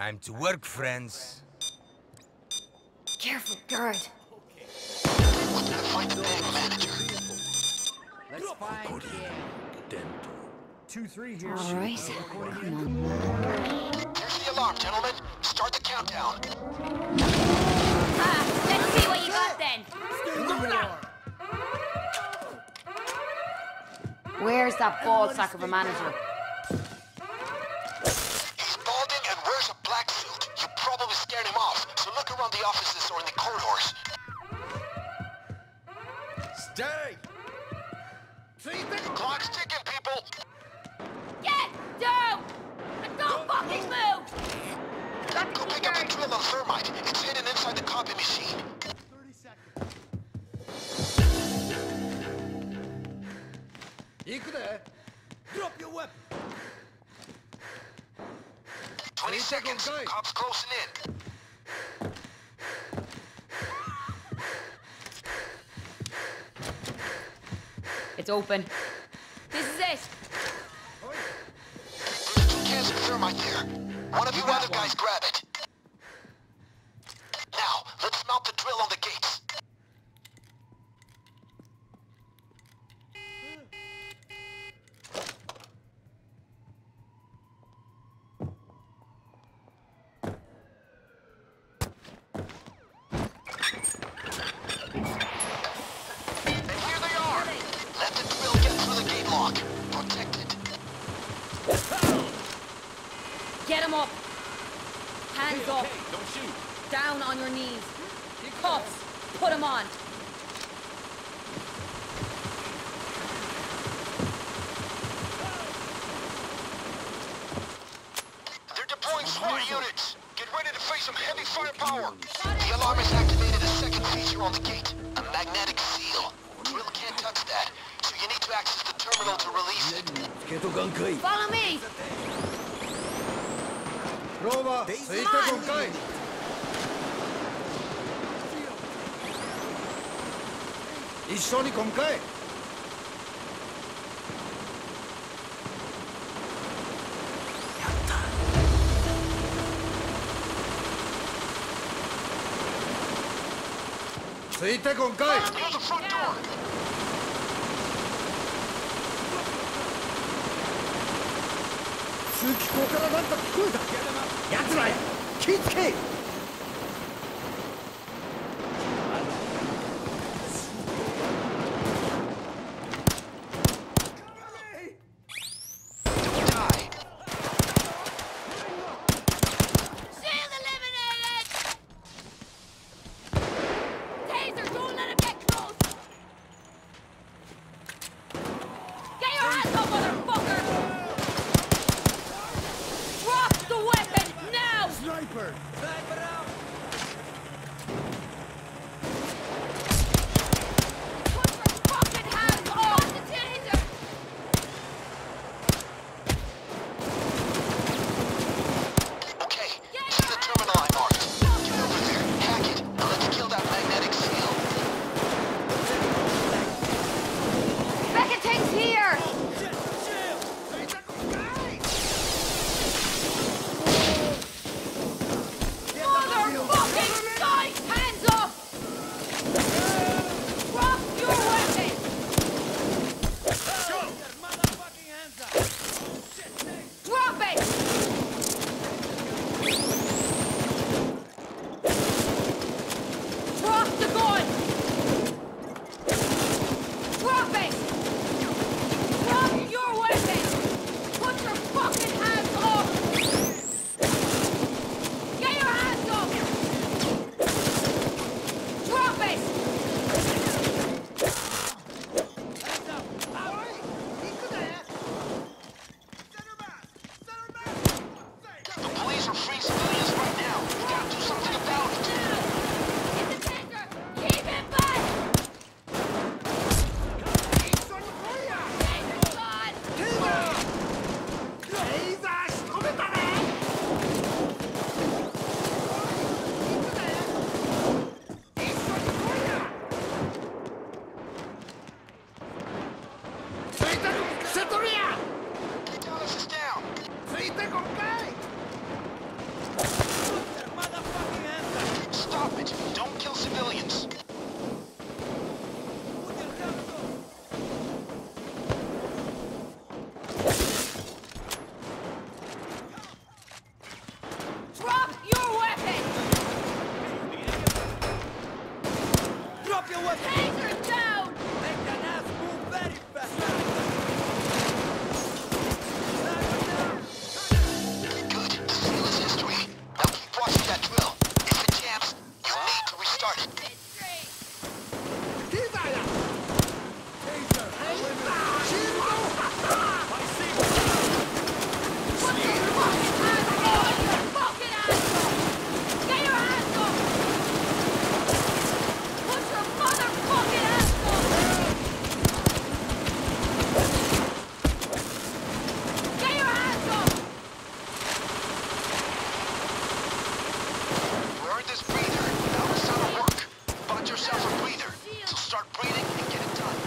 Time to work, friends. Careful, guard. We're gonna find the bank manager. Let's find Kane. 2-3 here. All right. Come on. Here's the alarm, gentlemen. Start the countdown. Let's see what you got then. Where's that ballsack of a manager? He's balding and wears a black suit. You probably scared him off, so look around the offices or in the corridors. Stay! Clock's ticking, people. Get down! And don't fucking move! Go pick up a drill on thermite. It's hidden inside the copy machine. 30 seconds. 行くで Drop your weapon. 20 seconds. Cops closing in. It's open. This is it. There's 2 cans of thermite there. One of you other guys grab it. Now, let's mount the drill on the gates. And here they are. Let the drill get through the gate lock. Protect it. Get him up. Hands up. Don't shoot. Down on your knees. Cuffs. Put him on. They're deploying SWAT units. Get ready to face some heavy firepower. The alarm has activated a second feature on the gate. A magnetic seal. Drill can't touch that, so you need to access the terminal to release it. Follow me. ローバー、ついてこんかい。一緒にこんかい。ついてこんかい。 Near the front door. 通気口からなんか聞こえた。奴ら気ぃつけ。 Don't die. Shield eliminated. Taser, don't let him get close. Get your hands up, motherfucker. Drop the weapon now. Sniper! your weapon! Taser down! Make that ass move very fast! Good. The seal is history. Now keep watching that drill. If it jams, you'll need to restart it. Straight. Taser! Put your fucking hands on your fucking hands up! Get your hands up! Put your motherfucking hands up! Get your hands up! You earned this breather. Now it's time to work. Find yourself a breather. So start breathing and get it done.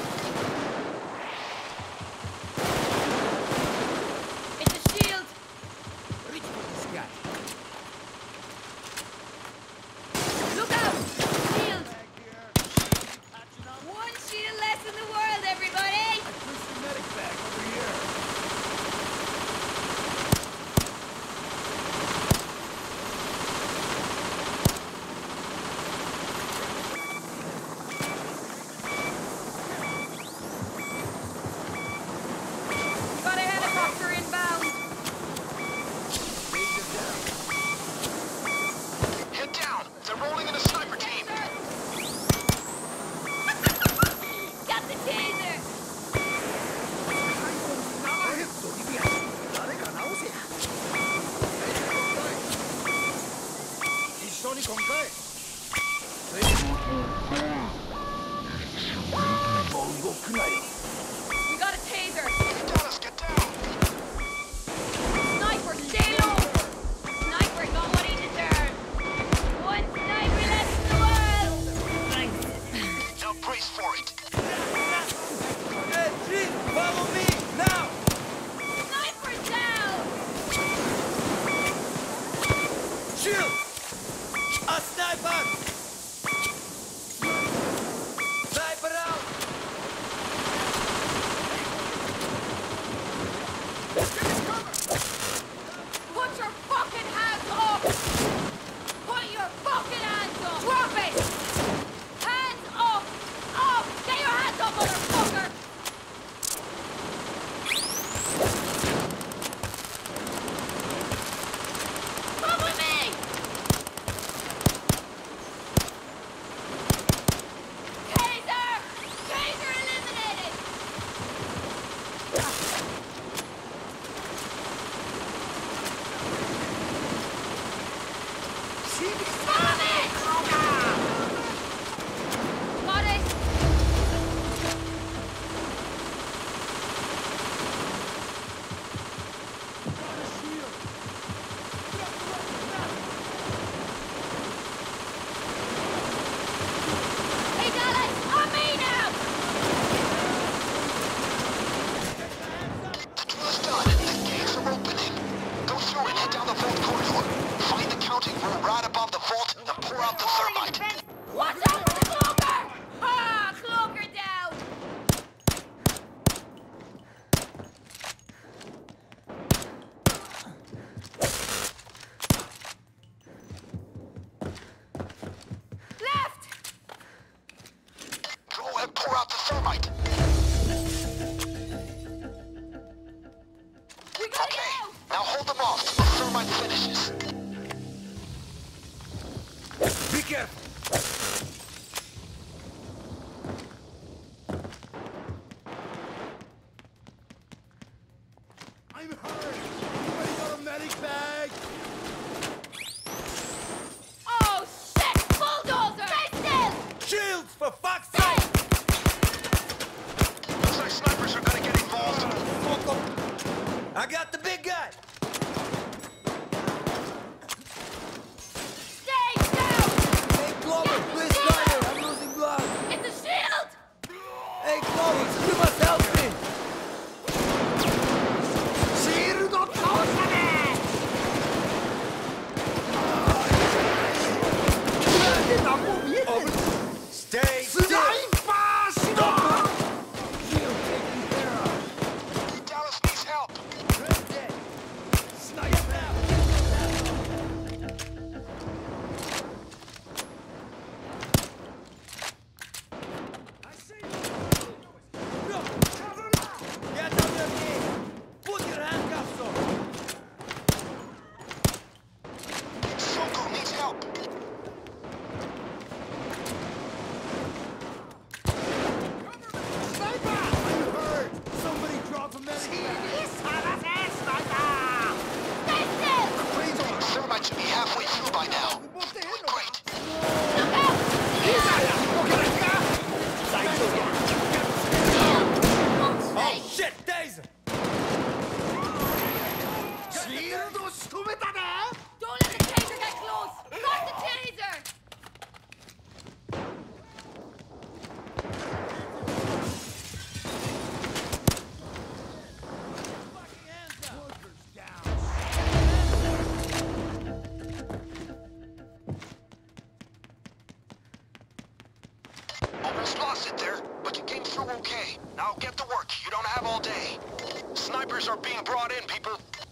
It's a shield! Reach for this guy. Look out! Shield! One shield less in the world, everybody! I pushed the medic bag over here. Got a helicopter inbound! Head down. They're rolling in a sniper team. Got the taser! 誰か直せや。一緒に今回。もう動くなよ。 We got a taser! Dallas, get down. Sniper, stay low! Sniper got what he deserved! One sniper left in the world! Now brace for it. Hey, Jin, follow me now. Sniper down! Shield. A sniper. Sniper out. Put your fucking hands up! Put your fucking hands up! Drop it! Hands up! Up! Get your hands up, motherfucker! Come with me! Taser! Taser eliminated! Follow me! Got it! Hey, Dallas! On me now! The drill is done. The gates are opening. Go through and head down the vault corridor. Find the counting room right above the vault and pour out the thermite. Watch out for the cloaker! Ah, cloaker down! Left! Go and pour out the thermite. We got Okay, it out! now hold them off till the thermite finishes. Be careful. I'm hurt. Anybody got a medic bag? Oh, shit! Bulldozer! Stay still! Shields, for fuck's sake! Looks like snipers are gonna get involved. I got the big guy. Stay down! Hey, Clover, please start here. I'm losing blood. It's a shield! Hey, Clover, you must help me. Shieldを倒したね。Stay still. Dallas needs help. Almost lost it there, but you came through okay. Now get to work. You don't have all day. Snipers are being brought in, people.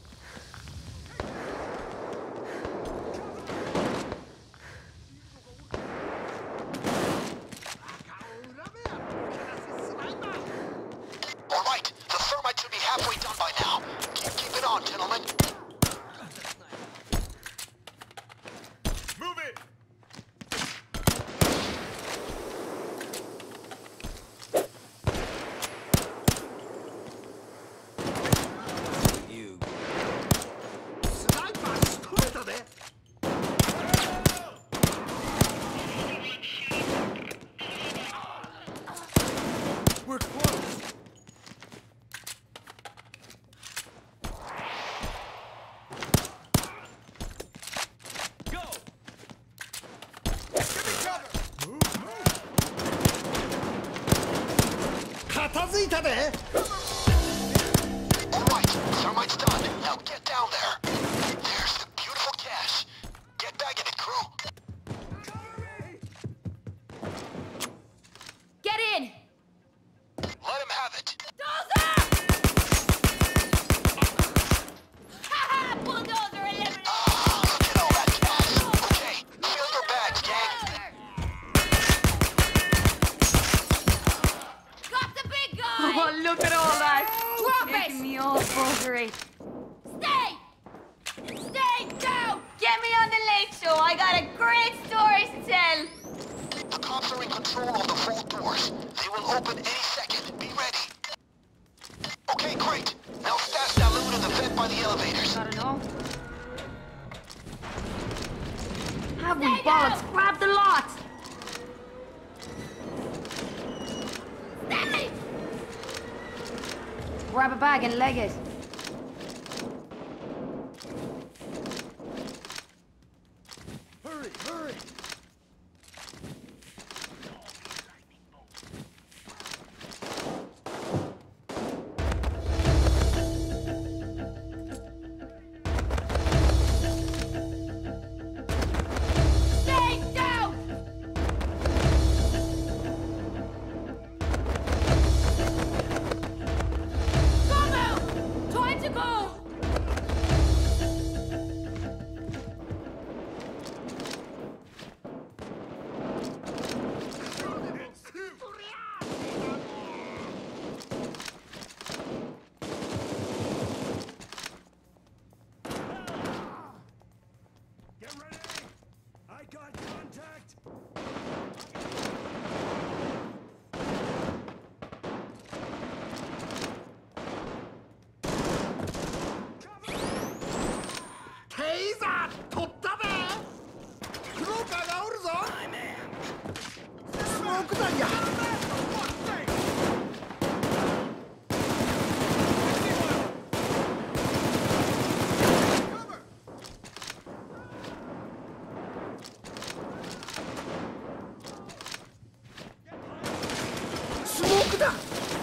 All right, the thermite should be halfway done by now. Keep it on, gentlemen. Move it! You. We're close! Go! Give me cover! Move! 片付いたで All right, thermite's done. Now get down there. There's the beautiful cash. Get back in it, crew. Get in! Let him have it. Dozer! Haha! Bulldozer eliminated! Look at all that cash. Okay, fill your bags, gang. Got the big guy! Oh, look at all that! Drop Making it! me all buggery. Stay! Stay down! Get me on the Late Show. I got a great story to tell. The cops are in control of the vault doors. They will open any second. Be ready. Okay, great. Now stash that loot in the vent by the elevators. Gotta know. Have we Stay balls? down. Grab the lot. Stay! Grab a bag and leg it. Hurry, hurry! Stay down! Come out! Time to go! Get ready! I got contact! Taser! 取ったぜクローカーがおるぞスモーク弾やスモークだ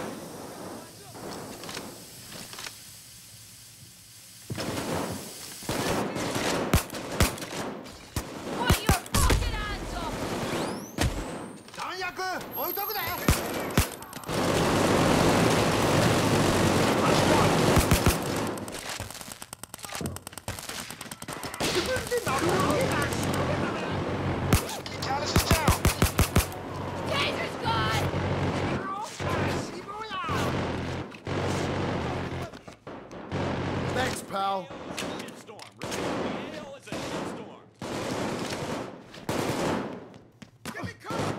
Put your fucking hands up! 弾薬置いとくで Dallas is down. Taser's gone! Thanks, pal. Give me cover!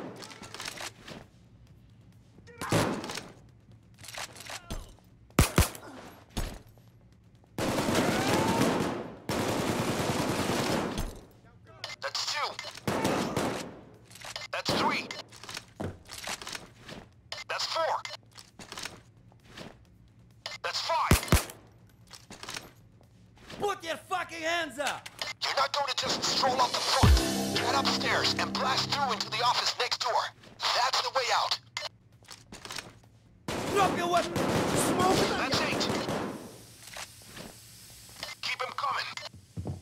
That's two. That's three. That's four. That's five. Put your fucking hands up! You're not going to just stroll up the front. Get upstairs and blast through into the office next door. That's the way out. Drop your weapon! That's eight. Keep him coming.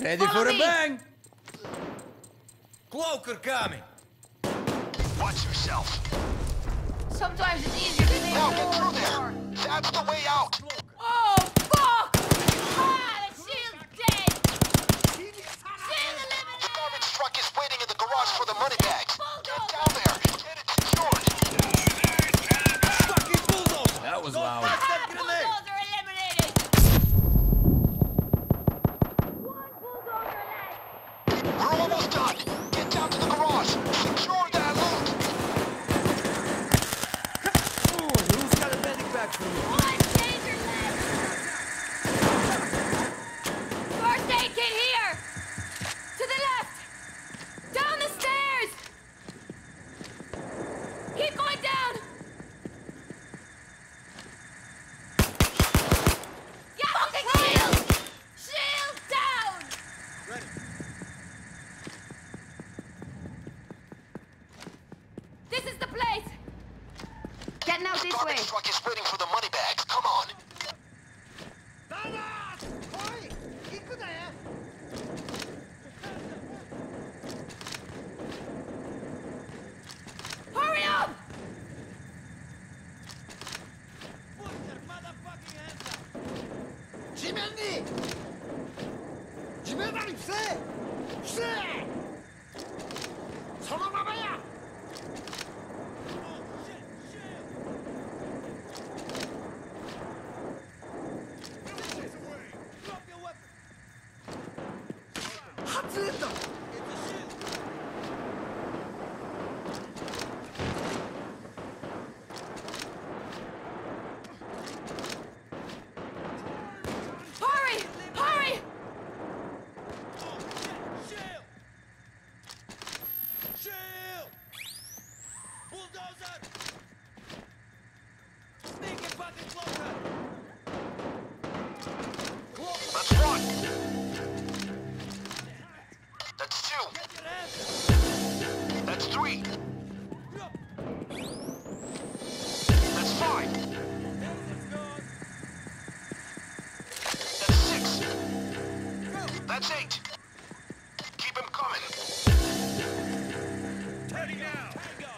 Ready Follow for a me. bang? Cloaker coming. Watch yourself. Sometimes it's easier to think Now get through more. there. That's the way out. Oh, fuck! Ah, the shield's dead! Shield The eliminated! garbage truck is waiting in the garage for the money bags. Get Bulldozer! down there. Get it secured. Fucking bulldozer! That was loud. Ah, bulldozer eliminated! One bulldozer left! We're almost done. Get down to the garage. Secure that loot. Ooh, who's got a medic bag for me? One danger left! First aid kit here! To the left! Down the stairs! Keep going down! Yeah, fucking shield! Shield down! Ready. This is the place! Getting out The this way! garbage truck is waiting for the money bags. Come on. Hurry up! Put your motherfucking hands up. 지면니! 지면 안 쎄! 쎄! 서로 봐봐야! Oh, shit, shield. Drop your weapon. 하트했다! It's a shield. Hurry! Hurry! Oh, shit, shield. Shield. Bulldozer. Sneaking fucking cloaker. That's one. That's two. Get your hands up. That's three. Drop. That's five. Let's go. That's six. That's eight. Keep him coming. Ready now. Tango.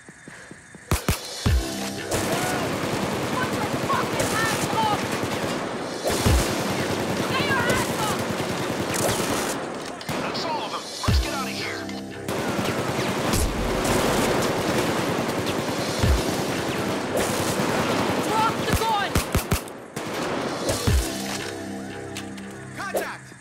Put your fucking hands up! Get your hands up! That's all of them. Let's get out of here. Drop the gun! Contact!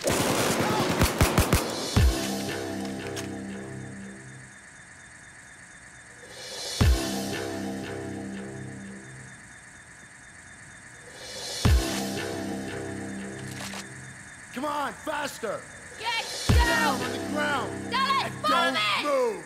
Come on, faster! Get Down down! on the ground! Dallas, And follow don't me! move!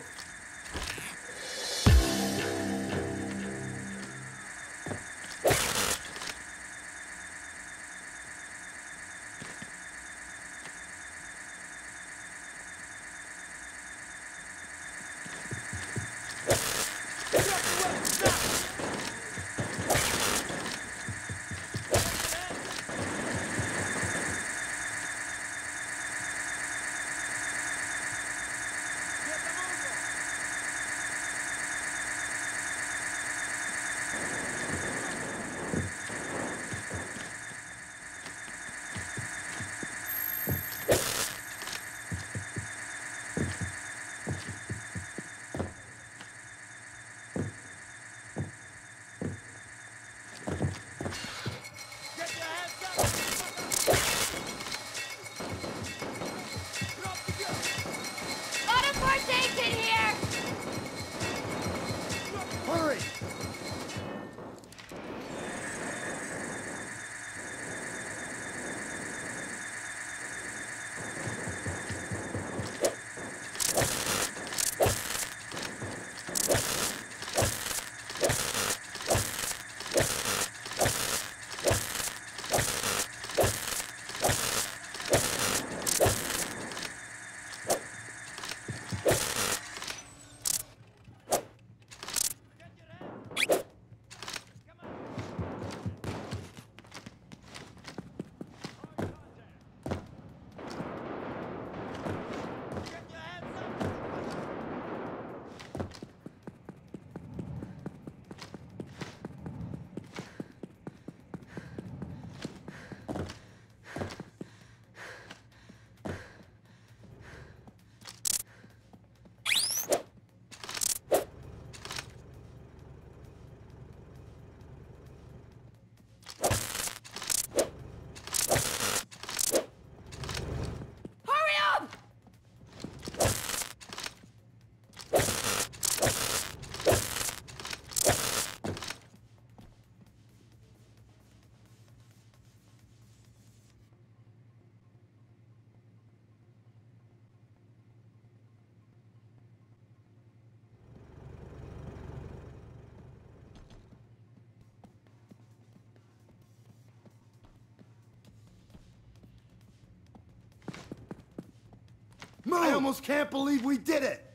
Move! I almost can't believe we did it!